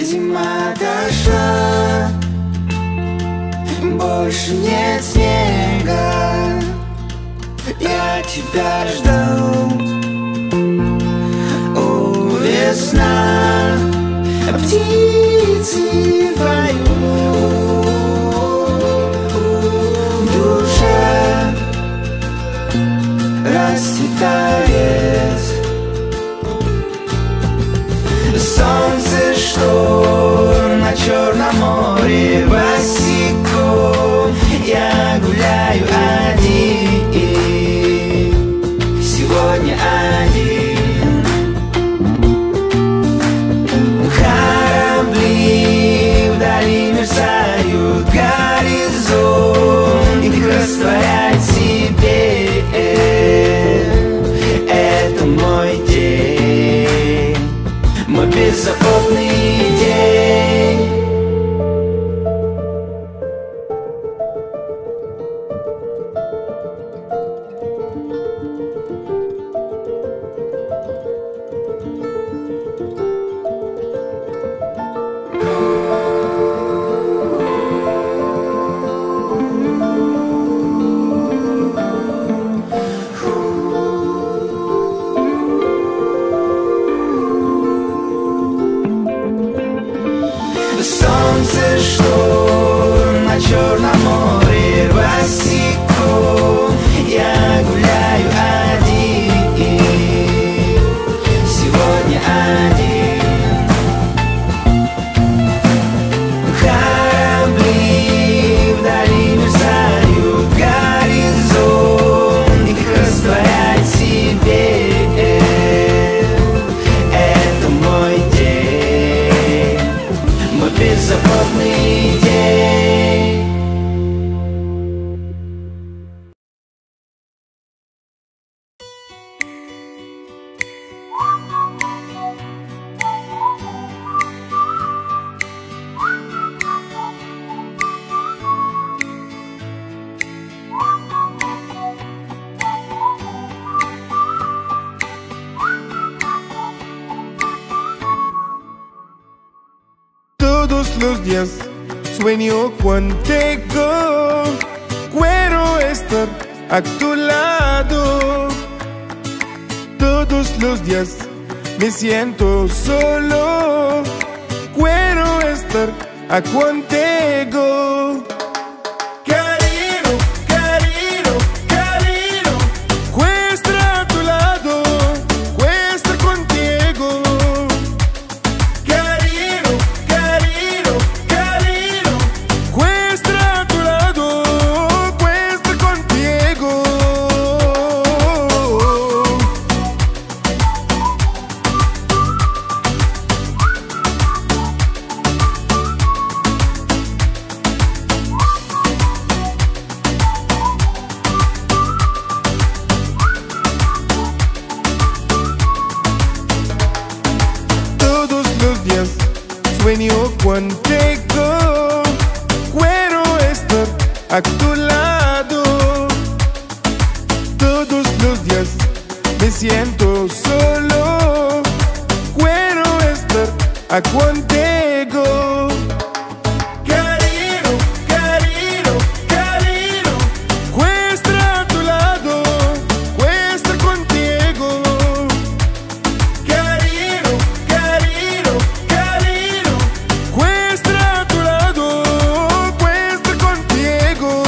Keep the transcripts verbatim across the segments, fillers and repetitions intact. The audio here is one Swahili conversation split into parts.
Зима дошла, больше нет снега. Я тебя ждал, о, весна, птицы поют, душа расцветает. Солнце, что на Черном море босиком, я гуляю один, сегодня один. Корабли вдали мерцают, горизонт их растворяет в себе. Это мой день, мой беззаботный день. Солнце, что на Черном море босиком, я гуляю один, сегодня один. Корабли вдали мерцают, горизонт их растворяет в себе. Это мой день, мой беззаботный день. Todos los días sueño contigo, quiero estar a tu lado. Todos los días me siento solo, quiero estar a contigo. Cariño, cariño, cariño, quiero estar a tu lado, quiero estar contigo. Sueño contigo, quiero estar a tu lado. Todos los días me siento solo, quiero estar a contigo. Cariño, cariño, cariño, quiero estar a tu lado, quiero estar contigo. Cariño, cariño, cariño, quiero estar a tu lado, quiero estar contigo.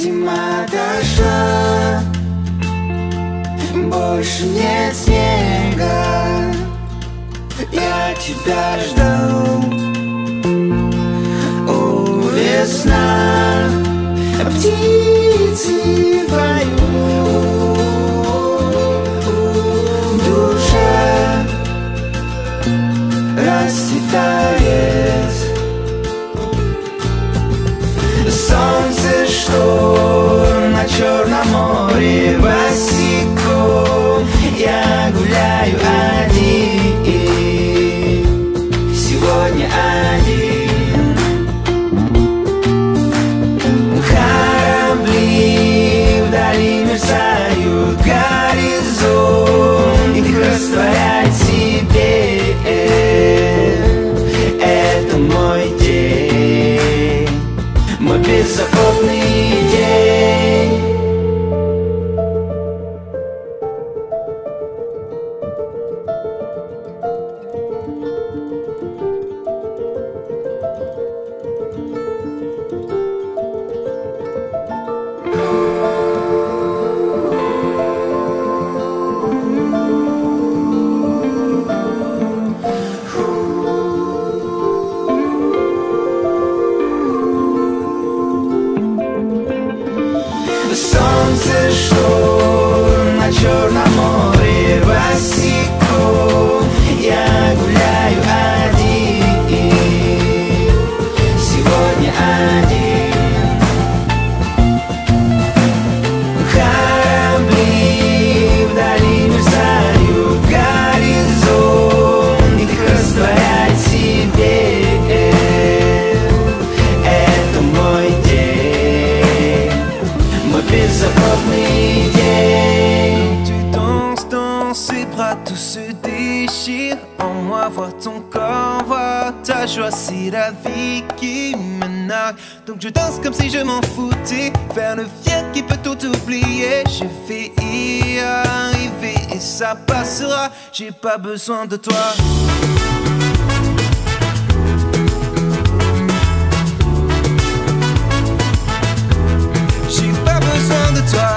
Зима дошла, больше нет снега. Я тебя жду, о, весна, птицы поют, душа расцветает. Солнце, что на Черном море босиком, я гуляю один, сегодня один. Корабли вдали мерцают, горизонт их растворяет себе. Это мой день, мой беззаботный день. Солнце, что на Черном море босиком, я гуляю один, сегодня один. Корабли вдали мерцают, горизонт их растворяет себе. Это мой день, мой беззаботный dень. Tu danses dans ses bras, tout se déchire en moi, voir ton corps, voir ta joie, c'est la vie qui me nargue. Donc je danse comme si je m'en foutais, faire le fier qui peut tout oublier. Je vais y arriver et ça passera, j'ai pas besoin de toi. J'ai pas besoin de toi.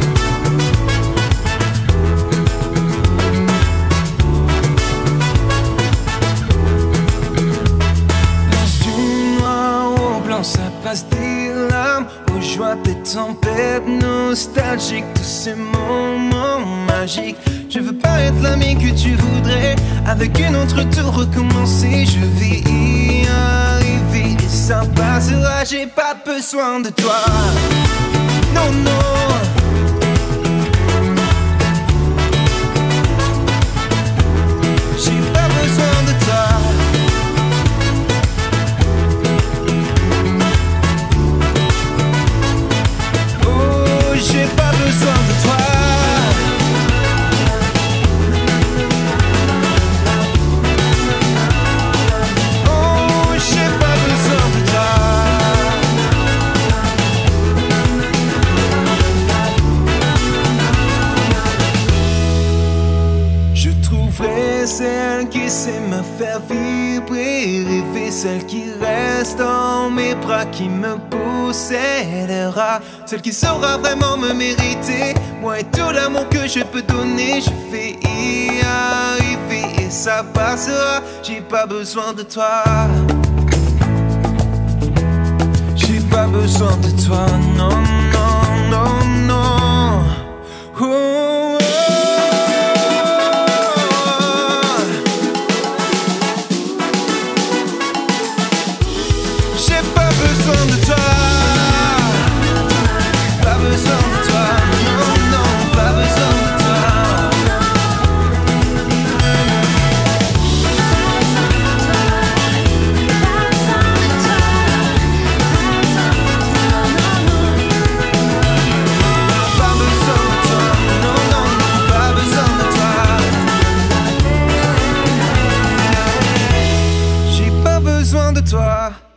Pense du noir au blanc, ça passe des larmes aux joies des tempêtes nostalgiques, tous ces moments magiques. Je veux pas être l'ami que tu voudrais, avec une autre tout recommencer. Je vais y arriver et ça passera, j'ai pas besoin de toi. Non, non. J'ai pas besoin de toi. Oh, j'ai pas besoin de toi. Oh, j'ai pas besoin de toi. Je trouverai celle qui sait me faire vibrer, rêver, celle qui reste dans mes bras, qui me possédera, celle qui saura vraiment me mériter, moi et tout l'amour que je peux donner. Je vais y arriver et ça passera, j'ai pas besoin de toi. J'ai pas besoin de toi, non, non, non, non. Oh, oh. J'ai pas besoin de toi. Pas besoin de toi, non, non, pas besoin de toi. Pas besoin de toi, non, non, non, pas besoin de toi. J'ai pas besoin de toi.